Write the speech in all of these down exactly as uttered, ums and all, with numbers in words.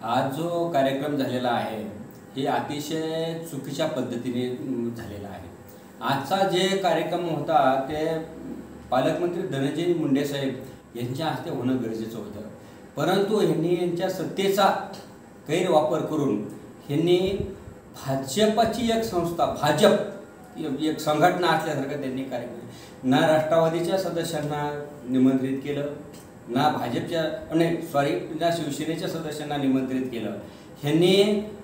आज जो कार्यक्रम झालेला आहे हे अतिशय चुकीच्या पद्धतीने झालेला आहे। आजचा जे कार्यक्रम होता ते पालकमंत्री धनंजय मुंडे साहेब यांच्या हस्ते होणं गरजेचं होतं, परंतु यांनी यांच्या सत्तेचा गैरवापर करून यांनी भाजपची एक संस्था भाजप एक संघटना असल्यासारखं त्यांनी कार्य केलं। ना राष्ट्रवादीच्या सदस्यांना निमंत्रित केलं, ना भाजपच्या नाही सॉरी ना शिवसेनेच्या सदस्यांना निमंत्रित केलं। ह्यांनी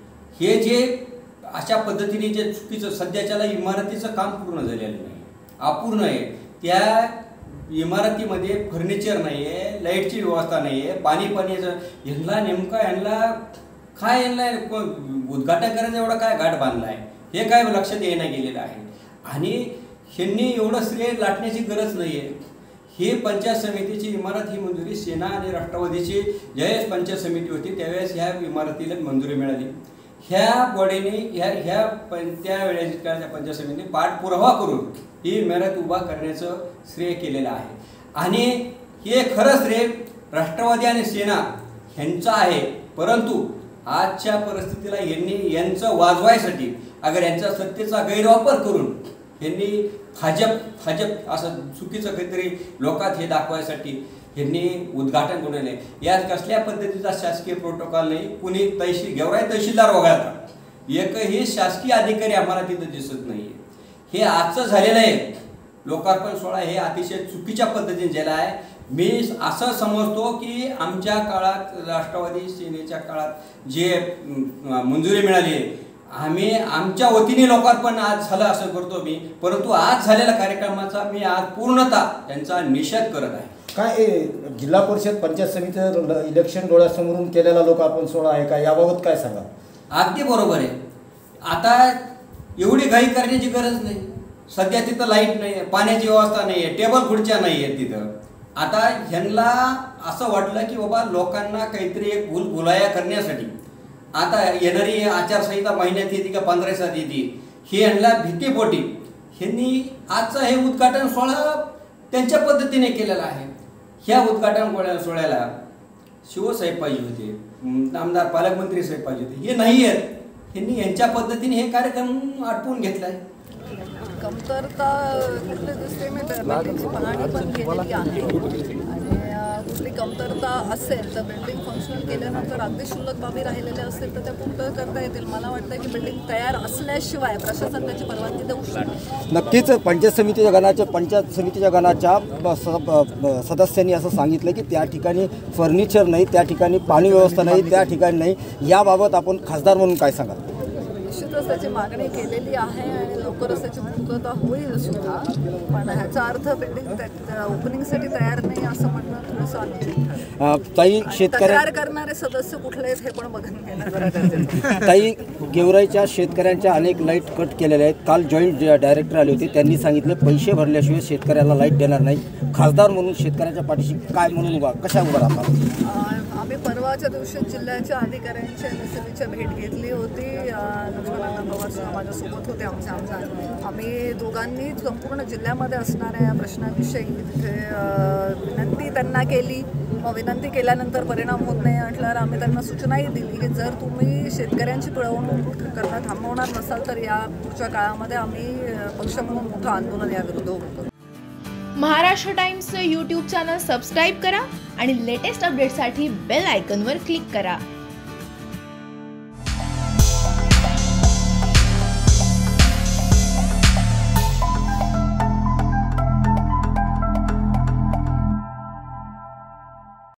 हे जे अशा पद्धतीने जे चुकीचं सध्याच्याला इमारतीचं काम पूर्ण झालेलं नाही, अपूर्ण आहे। त्या इमारतीमध्ये फर्निचर नाही आहे, लाईटची व्यवस्था नाही आहे, पाणी पाण्याचं ह्यांना नेमका ह्यांना काय ह्यांना उद्घाटन करायचं एवढा काय घाट बांधला आहे हे काय लक्षात येणं गेलेलं आहे। आणि ह्यांनी एवढं श्रेय लाटण्याची गरज नाही आहे। ही पंचायत समितीची इमारत ही मंजुरी सेना आणि राष्ट्रवादीची ज्यावेळेस पंचायत समिती होती त्यावेळेस ह्या इमारतीला मंजुरी मिळाली। ह्या बॉडीने ह्या ह्या पण त्यावेळेस पंचायत समितीने पाठपुरावा करून ही इमारत उभा करण्याचं श्रेय केलेलं आहे। आणि हे खरं श्रेय राष्ट्रवादी आणि सेना ह्यांचं आहे, परंतु आजच्या परिस्थितीला यांनी यांचं वाजवायसाठी अगर यांच्या सत्तेचा गैरवापर करून यांनी भाजप भाजप असं चुकीचं काहीतरी लोकात हे दाखवायसाठी यांनी उद्घाटन करून आहे। यात कसल्या पद्धतीचा शासकीय प्रोटोकॉल नाही, कुणी तहसील गेवराई तहसीलदार वगळता एकही शासकीय अधिकारी आम्हाला तिथं दिसत नाही। हे आजचं झालेलं आहे लोकार्पण सोहळा हे अतिशय चुकीच्या पद्धतीने झाला आहे। मी असं समजतो की आमच्या काळात राष्ट्रवादी सेनेच्या काळात जे मंजुरी मिळाली आम्ही आमच्या वतीने लोकार्पण आज झालं असं करतो मी, परंतु आज झालेल्या कार्यक्रमाचा मी आज पूर्णतः त्यांचा निषेध करत आहे। काय जिल्हा परिषद पंचायत समितीचं इलेक्शन डोळ्यासमोरून केलेला लोकार्पण सोहळा आहे का, याबाबत काय सांगा? अगदी बरोबर आहे। आता एवढी घाई करण्याची गरज नाही, सध्या तिथं लाईट नाही आहे, पाण्याची व्यवस्था नाही आहे, टेबल खुर्च्या नाही आहेत तिथं। आता ह्यांना असं वाटलं की बाबा लोकांना काहीतरी एक भूलभुलाया करण्यासाठी आता येणारी आचारसंहिता महिन्यात येते का पंधरा दिवसात येते हे ह्यांना भीतीपोटी ह्यांनी आजचं हे उद्घाटन सोहळा त्यांच्या पद्धतीने केलेला आहे। ह्या उद्घाटन सोहळ्याला शिवसाहेब पाहिजे होते, आमदार पालकमंत्री साहेब पाहिजे होते, हे नाही आहेत। ह्यांनी यांच्या पद्धतीने हे कार्यक्रम आटपून घेतलाय। कमतरता कुठले दिसते मी बिल्डिंगची पाहणी पण केलेली आहे आणि कुठली कमतरता असेल तर बिल्डिंग फंक्शनल केल्यानंतर अगदी क्षुल्लक बाबी राहिलेल्या असतील तर त्या पूर्ण करता येतील। मला वाटतं की बिल्डिंग तयार असल्याशिवाय प्रशासन त्याची परवानगी देऊ शकते। नक्कीच पंचायत समितीच्या गणाच्या पंचायत समितीच्या गणाच्या सदस्यांनी असं सांगितलं की त्या ठिकाणी फर्निचर नाही, त्या ठिकाणी पाणी व्यवस्था नाही, त्या ठिकाणी नाही। याबाबत आपण खासदार म्हणून काय सांगाल? निश्चितच त्याची मागणी केलेली आहे आणि लवकरच त्याची पूर्तता होईल सुद्धा, पण ह्याचा अर्थ बिल्डिंग ओपनिंगसाठी तयार नाही असं म्हणणं थोडंसं अनुचित। ताई शेतकऱ्या करणारे सदस्य कुठले आहेत हे पण बघून घेणं जरा गरजेचं आहे। ताई गेवराईच्या शेतकऱ्यांच्या अनेक लाईट कट केलेल्या आहेत। काल जॉईंट डायरेक्टर आले होते, त्यांनी सांगितले पैसे भरल्याशिवाय शेतकऱ्याला लाईट देणार नाही। खासदार म्हणून शेतकऱ्याच्या पाठीशी काय म्हणून उभा कशा उभा राहतात? आम्ही परवाच्या दिवशी जिल्ह्याच्या अधिकाऱ्यांच्या एम एस बीच्या भेट घेतली होती, लक्ष्मणांना पवार सुद्धा माझ्यासोबत होते। आमच्या आमच्या आम्ही दोघांनी संपूर्ण जिल्ह्यामध्ये असणाऱ्या या प्रश्नाविषयी तिथे विनंती त्यांना केली। मग विनंती केल्यानंतर परिणाम होत नाही म्हटल्यावर आम्ही त्यांना सूचनाही दिली की जर तुम्ही शेतकऱ्यांची पिळवणूक करणं थांबवणार नसाल तर या पुढच्या काळामध्ये आम्ही पक्ष म्हणून मोठं आंदोलन याविरुद्ध करू। महाराष्ट्र टाइम्सचं यूट्यूब चॅनल सबस्क्राईब करा आणि लेटेस्ट अपडेटसाठी बेल आयकॉनवर क्लिक करा।